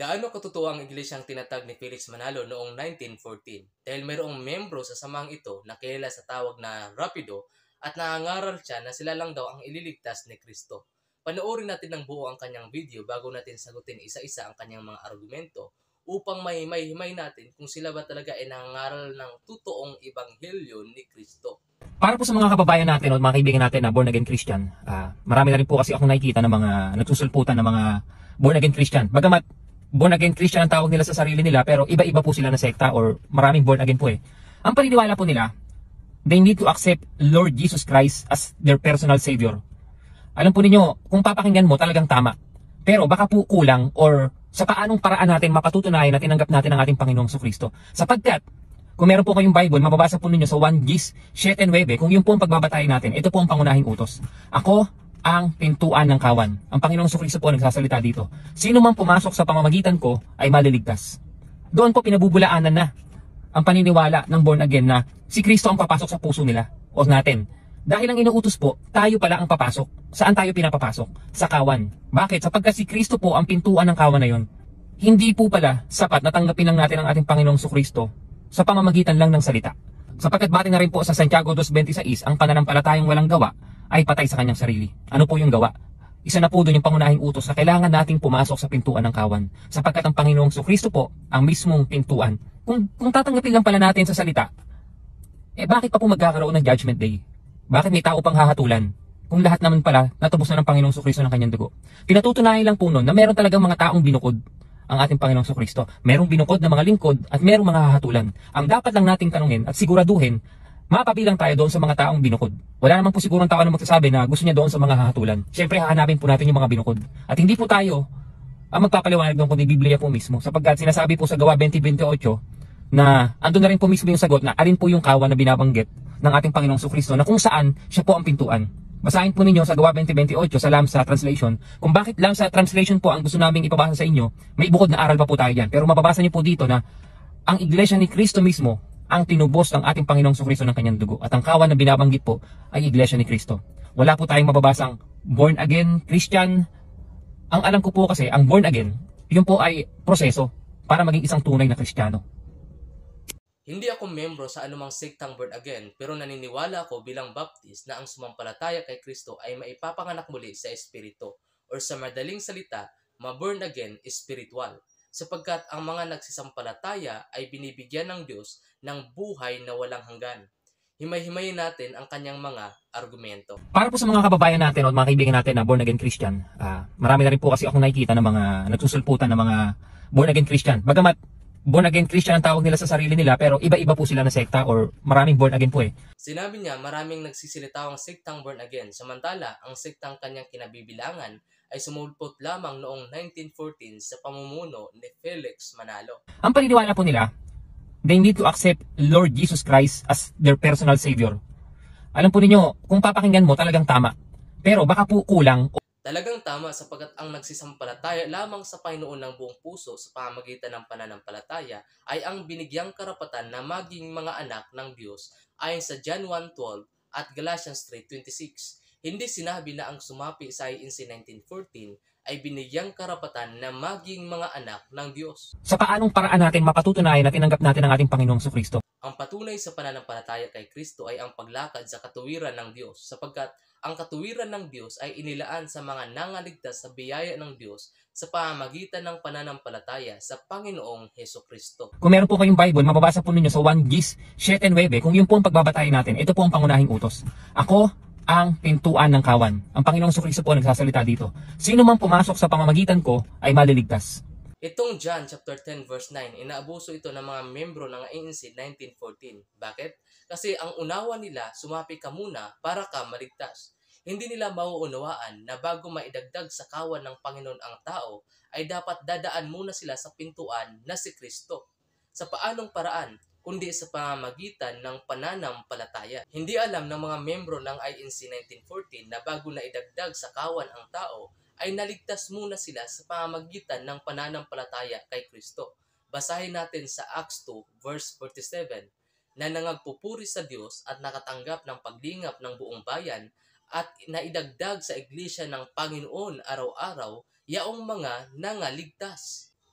Gaano katotoo ang iglesyang tinatag ni Felix Manalo noong 1914 dahil mayroong membro sa samang ito na kilala sa tawag na Rapido at nangangaral siya na sila lang daw ang ililigtas ni Kristo. Panoorin natin ng buo ang kanyang video bago natin sagutin isa-isa ang kanyang mga argumento upang mahimay-himay natin kung sila ba talaga ay nangangaral ng totoong ebanghelyo ni Kristo. Para po sa mga kababayan natin o mga kaibigan natin na born again Christian, marami na rin po kasi akong nakikita ng mga nagsusulputan ng mga born again Christian. Bagamat born again Christian ang tawag nila sa sarili nila, pero iba-iba po sila na sekta or maraming born again po eh. Ang paniniwala po nila, they need to accept Lord Jesus Christ as their personal Savior. Alam po ninyo, kung papakinggan mo talagang tama. Pero baka po kulang or sa paanong paraan natin mapatutunayan na tinanggap natin ang ating Panginoong Kristo. Sapagkat kung meron po kayong Bible, mababasa po ninyo sa 1 Gis 7:9, kung yun po ang pagbabatayin natin, ito po ang pangunahing utos. Ako ang pintuan ng kawan. Ang Panginoong Kristo po nagsasalita dito. Sino man pumasok sa pamamagitan ko ay maliligtas. Doon po pinabubulaanan na ang paniniwala ng born again na si Kristo ang papasok sa puso nila o natin. Dahil ang inuutos po, tayo pala ang papasok. Saan tayo pinapapasok? Sa kawan. Bakit? Sapagkat si Kristo po ang pintuan ng kawan na yon. Hindi po pala sapat na tanggapin lang natin ang ating Panginoong Kristo sa pamamagitan lang ng salita. Sapagkat bati na rin po sa Santiago 2:26, ang pananampalatayang walang gawa ay patay sa kanyang sarili. Ano po yung gawa? Isa na po doon yung pangunahing utos na kailangan nating pumasok sa pintuan ng kawan. Sapagkat ang Panginoong Kristo po ang mismong pintuan. Kung tatanggapin lang pala natin sa salita, bakit pa po magkakaroon ng Judgment Day? Bakit may tao pang hahatulan? Kung lahat naman pala natubos na ng Panginoong Kristo ng kanyang dugo. Pinatutunayan lang po noon na meron talagang mga taong binukod ang ating Panginoong Kristo. Merong binukod na mga lingkod at merong mga hahatulan. Ang dapat lang nating tanungin at siguraduhin, mapabilang tayo doon sa mga taong binukod. Wala naman po sigurong tao na magsasabi na gusto niya doon sa mga hahatulan. Siyempre hahanapin po natin yung mga binukod. At hindi po tayo ang magpapaliwanag doon kundi Biblia po mismo. Sapagkat sinasabi po sa Gawa 20:28 na andun na rin po mismo yung sagot na alin po yung kawan na binabanggit ng ating Panginoong Kristo na kung saan siya po ang pintuan. Basahin po ninyo sa Gawa 20:28 sa Lamsa Translation. Kung bakit Lamsa Translation po ang gusto naming ipabasa sa inyo, may bukod na aral pa po tayo dyan. Pero mababasa niyo po dito na ang iglesia ni Kristo mismo ang tinubos ng ating Panginoong Kristo ng kanyang dugo. At ang kawan na binabanggit po ay iglesia ni Kristo. Wala po tayong mababasang born again Christian. Ang alam ko po kasi, ang born again, yun po ay proseso para maging isang tunay na Kristiyano. Hindi ako membro sa anumang sektang born again, pero naniniwala ako bilang Baptist na ang sumampalataya kay Kristo ay maipapanganak muli sa Espiritu, or sa madaling salita, ma-born again spiritual, sapagkat ang mga nagsisampalataya ay binibigyan ng Diyos ng buhay na walang hanggan. Himay-himayin natin ang kanyang mga argumento. Para po sa mga kababayan natin o mga kaibigan natin na born again Christian, marami na rin po kasi akong nakikita ng mga nagsusulputan ng mga born again Christian. Bagamat born again Christian ang tawag nila sa sarili nila, pero iba-iba po sila na sekta or maraming born again po eh. Sinabi niya maraming nagsisilitawang sektang born again, samantala ang sektang kanyang kinabibilangan ay sumulpot lamang noong 1914 sa pamumuno ni Felix Manalo. Ang paniniwala po nila, they need to accept Lord Jesus Christ as their personal Savior. Alam po ninyo, kung papakinggan mo talagang tama. Pero baka po kulang. Talagang tama sapagkat ang nagsisampalataya lamang sa Panginoon ng buong puso sa pamamagitan ng pananampalataya ay ang binigyang karapatan na maging mga anak ng Diyos ayon sa John 1:12 at Galatians 3:26. Hindi sinabi na ang sumapi sa INC 1914 ay binigyang karapatan na maging mga anak ng Diyos. Sa paanong paraan natin mapatutunayan na tinanggap natin ang ating Panginoong Kristo? Ang patunay sa pananampalataya kay Kristo ay ang paglakad sa katuwiran ng Diyos, sapagkat ang katuwiran ng Diyos ay inilaan sa mga nangaligtas sa biyaya ng Diyos sa pamamagitan ng pananampalataya sa Panginoong Hesukristo. Kung meron po kayong Bible, mababasa po ninyo sa 1 Gis 7:9, kung yun po ang pagbabatayin natin, ito po ang pangunahing utos. Ako ang pintuan ng kawan. Ang Panginoong Kristo po nagsasalita dito. Sino man pumasok sa pamamagitan ko ay maliligtas. Itong John chapter 10 verse 9, inaabuso ito ng mga membro ng ANC 1914. Bakit? Kasi ang unawa nila, sumapi ka muna para ka maligtas. Hindi nila mauunawaan na bago maidagdag sa kawan ng Panginoon ang tao, ay dapat dadaan muna sila sa pintuan na si Kristo. Sa paanong paraan? Kundi sa pamamagitan ng pananampalataya. Hindi alam ng mga membro ng INC 1914 na bago na idagdag sa kawan ang tao, ay naligtas muna sila sa pamamagitan ng pananampalataya kay Kristo. Basahin natin sa Acts 2 verse 47 na nangagpupuri sa Diyos at nakatanggap ng paglingap ng buong bayan at naidagdag sa iglesia ng Panginoon araw-araw yaong mga nangaligtas.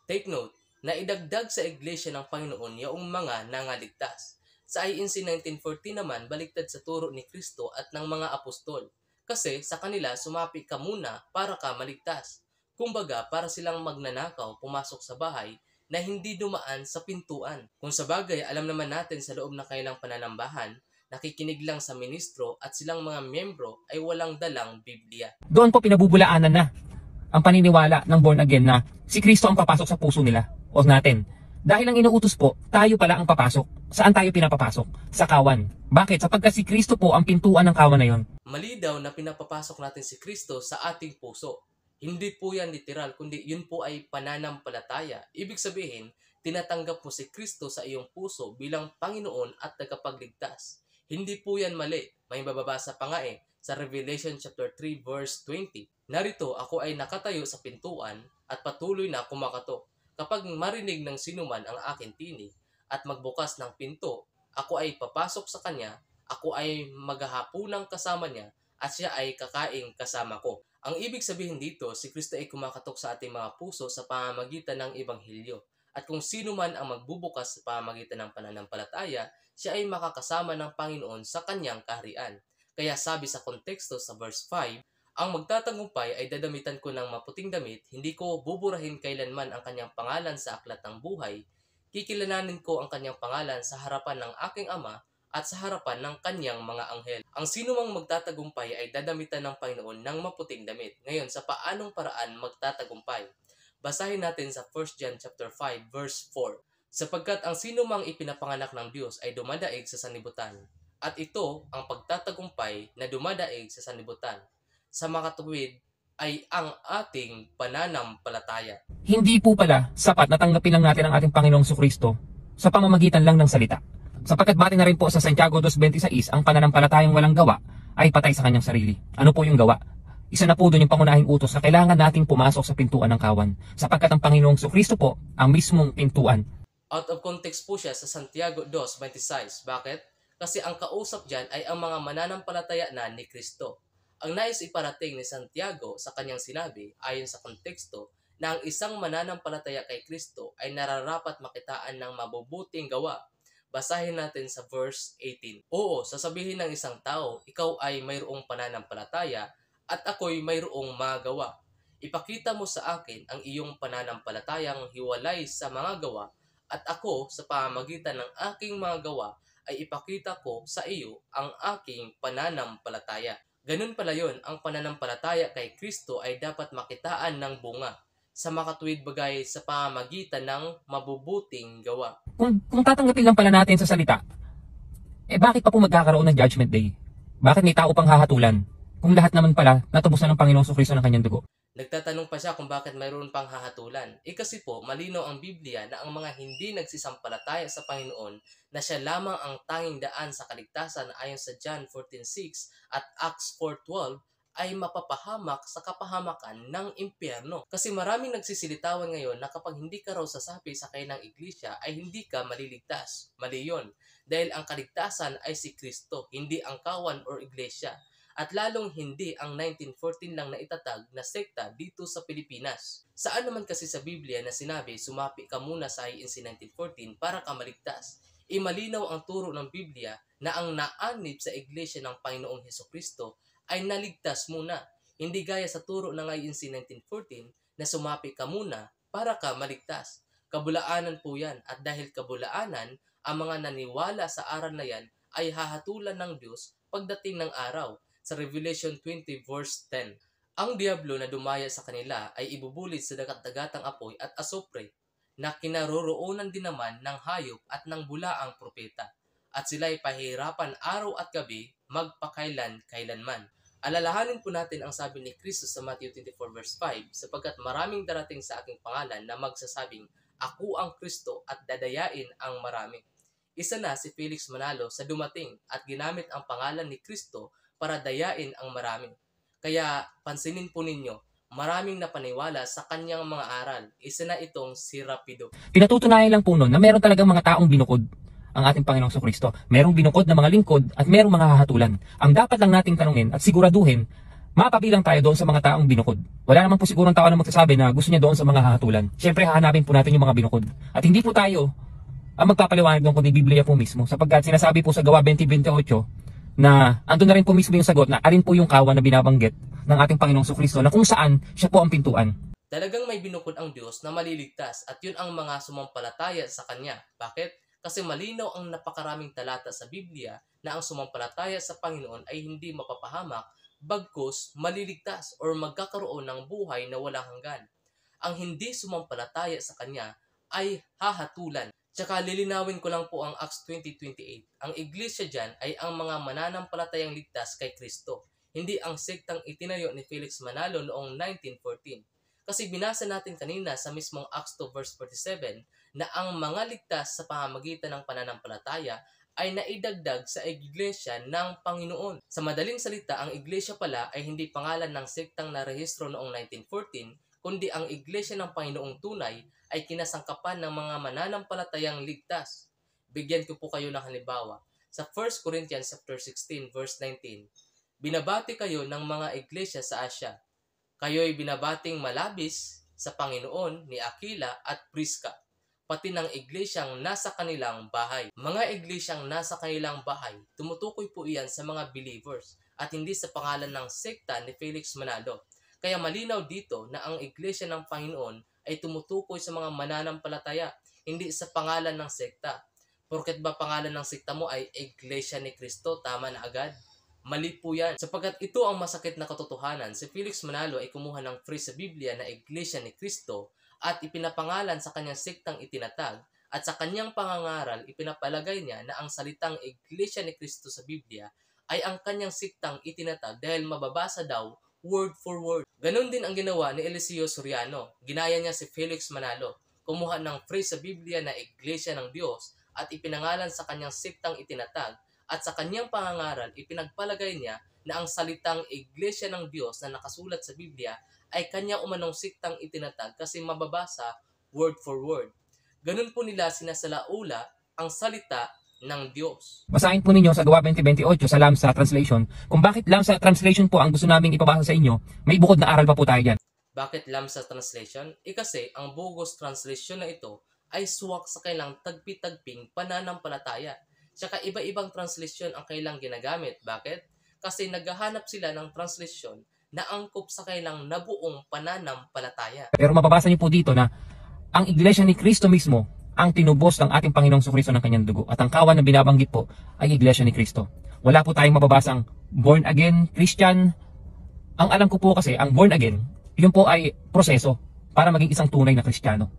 Take note na idagdag sa iglesia ng Panginoon yaong mga nangaligtas. Sa INC 1914 naman, baliktad sa turo ni Kristo at ng mga apostol. Kasi sa kanila, sumapi ka muna para ka maligtas. Kumbaga, para silang magnanakaw pumasok sa bahay na hindi dumaan sa pintuan. Kung sa bagay, alam naman natin sa loob ng kanilang pananambahan, nakikinig lang sa ministro at silang mga miyembro ay walang dalang Biblia. Doon po pinabubulaanan na ang paniniwala ng born again na si Kristo ang papasok sa puso nila o natin. Dahil ang inuutos po, tayo pala ang papasok. Saan tayo pinapapasok? Sa kawan. Bakit? Sapagkat si Kristo po ang pintuan ng kawan na yon. Mali daw na pinapapasok natin si Kristo sa ating puso. Hindi po yan literal, kundi yun po ay pananampalataya. Ibig sabihin, tinatanggap mo si Kristo sa iyong puso bilang Panginoon at tagapagligtas. Hindi po yan mali. May mababasa pa nga sa Revelation chapter 3 verse 20. Narito, ako ay nakatayo sa pintuan at patuloy na kumakatok. Kapag marinig ng sinuman ang aking tinig at magbukas ng pinto, ako ay papasok sa kanya, ako ay maghahapunang kasama niya at siya ay kakaing kasama ko. Ang ibig sabihin dito, si Kristo ay kumakatok sa ating mga puso sa pamamagitan ng Ebanghelyo. At kung sino man ang magbubukas sa pamamagitan ng pananampalataya, siya ay makakasama ng Panginoon sa kanyang kaharian. Kaya sabi sa konteksto sa verse 5, ang magtatagumpay ay dadamitan ko ng maputing damit, hindi ko buburahin kailanman ang kanyang pangalan sa aklat ng buhay, kikilalanin ko ang kanyang pangalan sa harapan ng aking Ama at sa harapan ng kanyang mga anghel. Ang sino mang magtatagumpay ay dadamitan ng Panginoon ng maputing damit. Ngayon, sa paanong paraan magtatagumpay? Basahin natin sa 1 John chapter 5 verse 4. Sapagkat ang sino mang ipinapanganak ng Diyos ay dumadaig sa sanlibutan. At ito ang pagtatagumpay na dumadaig sa sanlibutan. Sa makatuwid ay ang ating pananampalataya. Hindi po pala sapat na tanggapin lang natin ang ating Panginoong Jesucristo sa pamamagitan lang ng salita. Sapagkat bati na rin po sa Santiago 2.26, ang pananampalatayang walang gawa ay patay sa kanyang sarili. Ano po yung gawa? Isa na po doon yung pangunahing utos na kailangan nating pumasok sa pintuan ng kawan. Sapagkat ang Panginoong Jesucristo po ang mismong pintuan. Out of context po siya sa Santiago 2.26. Bakit? Kasi ang kausap dyan ay ang mga mananampalataya na ni Kristo. Ang nais iparating ni Santiago sa kanyang sinabi, ayon sa konteksto, na ang isang mananampalataya kay Kristo ay nararapat makitaan ng mabubuting gawa. Basahin natin sa verse 18. Oo, sasabihin ng isang tao, ikaw ay mayroong pananampalataya at ako'y mayroong magawa. Ipakita mo sa akin ang iyong pananampalatayang hiwalay sa mga gawa at ako sa pamamagitan ng aking mga gawa ay ipakita ko sa iyo ang aking pananampalataya. Ganun pala yun, ang pananampalataya kay Kristo ay dapat makitaan ng bunga sa makatuwid bagay sa pamamagitan ng mabubuting gawa. Kung tatanggapin lang pala natin sa salita, bakit pa po magkakaroon ng Judgment Day? Bakit may tao pang hahatulan? Kung lahat naman pala natubos na ng Panginoong Jesucristo ng kanyang dugo. Nagtatanong pa siya kung bakit mayroon pang hahatulan. Kasi po, malinaw ang Biblia na ang mga hindi nagsisampalataya sa Panginoon na siya lamang ang tanging daan sa kaligtasan ayon sa John 14:6 at Acts 4:12 ay mapapahamak sa kapahamakan ng impyerno. Kasi maraming nagsisilitawan ngayon na kapag hindi ka raw sasapi sa kanilang iglesia ay hindi ka maliligtas. Mali yun. Dahil ang kaligtasan ay si Kristo, hindi ang kawan or iglesia. At lalong hindi ang 1914 lang na itatag na sekta dito sa Pilipinas. Saan naman kasi sa Biblia na sinabi, sumapi ka muna sa INC 1914 para ka maligtas? Malinaw ang turo ng Biblia na ang naanib sa iglesia ng Panginoong Hesukristo ay naligtas muna. Hindi gaya sa turo ng INC 1914 na sumapi ka muna para ka maligtas. Kabulaanan po yan at dahil kabulaanan, ang mga naniwala sa aral na yan ay hahatulan ng Diyos pagdating ng araw. Sa Revelation 20 verse 10, ang diablo na dumaya sa kanila ay ibubulit sa dagat-dagatang apoy at asupre na kinaroroonan din naman ng hayop at ng bulaang propeta. At sila ay pahirapan araw at gabi magpakailan-kailanman. Alalahanin po natin ang sabi ni Kristo sa Matthew 24 verse 5, sapagkat maraming darating sa aking pangalan na magsasabing, ako ang Kristo at dadayain ang marami. Isa na si Felix Manalo sa dumating at ginamit ang pangalan ni Kristo para dayain ang marami. Kaya pansinin po ninyo, maraming napaniwala sa kanyang mga aral. Isa na itong si Rapido. Pinatutunayan lang po nun na meron talagang mga taong binukod ang ating Panginoong Jesucristo. Merong binukod na mga lingkod at merong mga hahatulan. Ang dapat lang nating tanungin at siguraduhin mapabilang tayo doon sa mga taong binukod. Wala naman po sigurong tao na magsasabi na gusto niya doon sa mga hahatulan. Siyempre, hahanapin po natin yung mga binukod. At hindi po tayo ang magpapaliwanag doon kundi Biblia po mismo. Sapagkat sinasabi po sa Gawa 20:28 na andun na rin po mismo yung sagot na alin po yung kawan na binabanggit ng ating Panginoong Jesucristo na kung saan siya po ang pintuan. Talagang may binukod ang Diyos na maliligtas at yun ang mga sumampalataya sa Kanya. Bakit? Kasi malinaw ang napakaraming talata sa Biblia na ang sumampalataya sa Panginoon ay hindi mapapahamak, bagkus maliligtas or magkakaroon ng buhay na walang hanggan. Ang hindi sumampalataya sa Kanya ay hahatulan. Tsaka lilinawin ko lang po ang Acts 20:28. Ang iglesia dyan ay ang mga mananampalatayang ligtas kay Kristo, hindi ang sektang itinayo ni Felix Manalo noong 1914. Kasi binasa natin kanina sa mismong Acts 2 verse 47 na ang mga ligtas sa pamamagitan ng pananampalataya ay naidagdag sa iglesia ng Panginoon. Sa madaling salita, ang iglesia pala ay hindi pangalan ng sektang narehistro noong 1914, kundi ang iglesia ng Panginoong tunay ay kinasangkapan ng mga mananampalatayang ligtas. Bigyan ko po kayo ng halimbawa. Sa 1 Corinthians chapter 16 verse 19, binabati kayo ng mga iglesia sa Asia. Kayo'y binabating malabis sa Panginoon ni Aquila at Prisca, pati ng iglesyang nasa kanilang bahay. Mga iglesyang nasa kanilang bahay, tumutukoy po iyan sa mga believers at hindi sa pangalan ng sekta ni Felix Manalo. Kaya malinaw dito na ang iglesia ng Panginoon ay tumutukoy sa mga mananampalataya, hindi sa pangalan ng sekta. Porket ba pangalan ng sekta mo ay Iglesia ni Cristo, tama na agad? Mali po yan. Sapagkat ito ang masakit na katotohanan. Si Felix Manalo ay kumuha ng phrase sa Biblia na Iglesia ni Cristo at ipinapangalan sa kanyang sektang itinatag at sa kanyang pangangaral ipinapalagay niya na ang salitang Iglesia ni Cristo sa Biblia ay ang kanyang sektang itinatag dahil mababasa daw word for word. Ganon din ang ginawa ni Eliseo Soriano. Ginaya niya si Felix Manalo. Kumuha ng phrase sa Biblia na Iglesia ng Diyos at ipinangalan sa kanyang sektang itinatag at sa kanyang pangangaral ipinagpalagay niya na ang salitang Iglesia ng Diyos na nakasulat sa Biblia ay kanya umanong sektang itinatag kasi mababasa word for word. Ganun po nila sinasalaula ang salita ng Diyos. Basahin po ninyo sa Gawa 20:28 sa Lamsa Translation kung bakit Lamsa Translation po ang gusto naming ipabasa sa inyo. May bukod na aral pa po tayo dyan. Bakit Lamsa Translation? Kasi ang bogus translation na ito ay suwak sa kailang tagpi-tagping pananampalataya. Tsaka iba-ibang translation ang kailang ginagamit. Bakit? Kasi naghahanap sila ng translation na angkop sa kailang nabuong pananampalataya. Pero mababasa niyo po dito na ang Iglesia ni Cristo mismo ang tinubos ng ating Panginoong Jesucristo ng kanyang dugo. At ang kawan na binabanggit po ay Iglesia ni Cristo. Wala po tayong mababasang born again Christian. Ang alam ko po kasi, ang born again, yun po ay proseso para maging isang tunay na Kristiyano.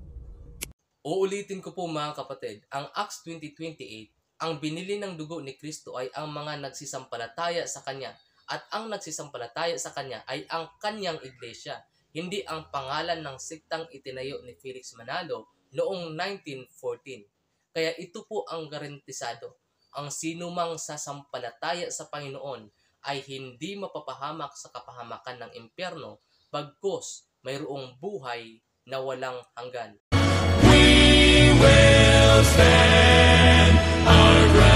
Uulitin ko po mga kapatid, ang Acts 20:28, ang binili ng dugo ni Kristo ay ang mga nagsisampalataya sa Kanya at ang nagsisampalataya sa Kanya ay ang Kanyang iglesia, hindi ang pangalan ng sektang itinayo ni Felix Manalo noong 1914. Kaya ito po ang garantisado. Ang sinumang sasampalataya sa Panginoon ay hindi mapapahamak sa kapahamakan ng impyerno, bagkus mayroong buhay na walang hanggan. We will stand our ground.